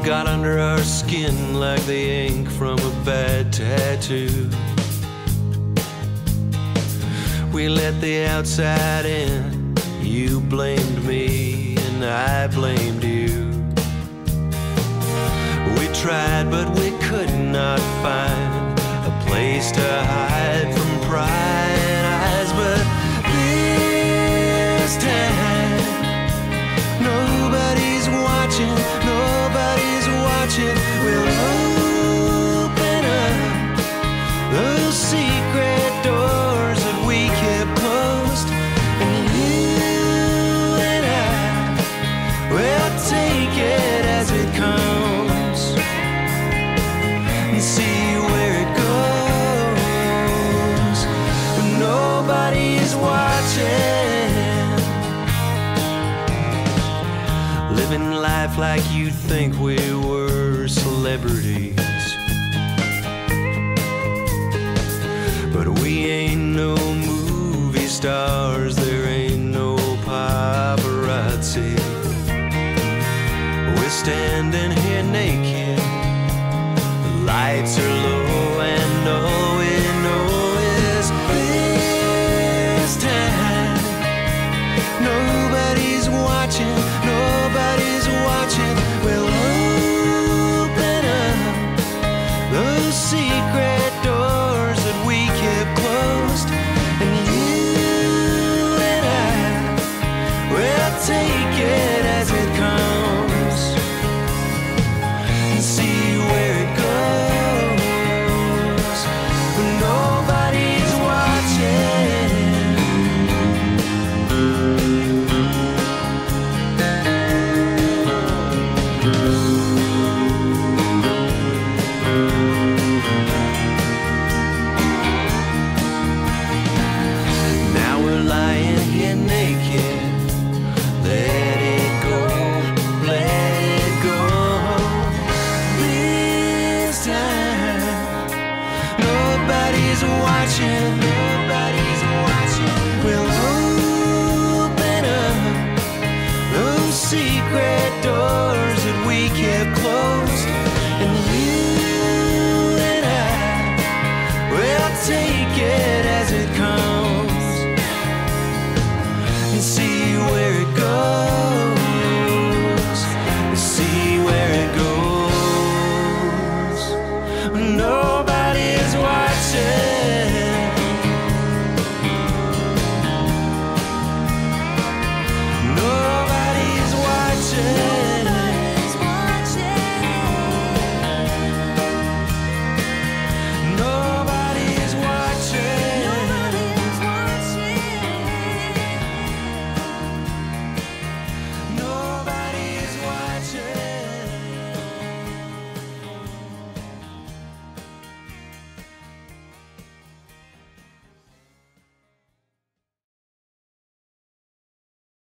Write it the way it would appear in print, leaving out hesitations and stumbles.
got under our skin like the ink from a bad tattoo. We let the outside in. You blamed me and I blamed you. We tried but we could not find a place to hide from prying eyes. But this time nobody's watching, nobody's watching. We'll open up those secret doors that we kept closed, and you and I will take it as it comes and see where it goes. But nobody's watching. Living life like you'd think we were celebrities, but we ain't no movie stars, there ain't no paparazzi. We're standing here naked, the lights are low, and all we know is this time nobody's watching, nobody's watching. We'll open up those secret doors that we kept closed, and you and I will take it as it comes and see where it goes. But nobody's watching. Now we're lying here naked. Let it go, let it go. This time nobody's watching, nobody's watching. We'll open up those secret doors that we kept closed.